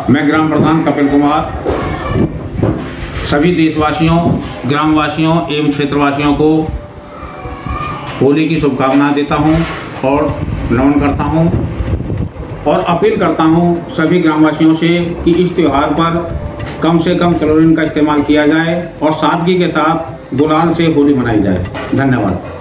मैं ग्राम प्रधान कपिल कुमार सभी देशवासियों, ग्रामवासियों एवं क्षेत्रवासियों को होली की शुभकामनाएं देता हूं और नमन करता हूं और अपील करता हूं सभी ग्रामवासियों से कि इस त्यौहार पर कम से कम क्लोरीन का इस्तेमाल किया जाए और सादगी के साथ गुलाल से होली मनाई जाए। धन्यवाद।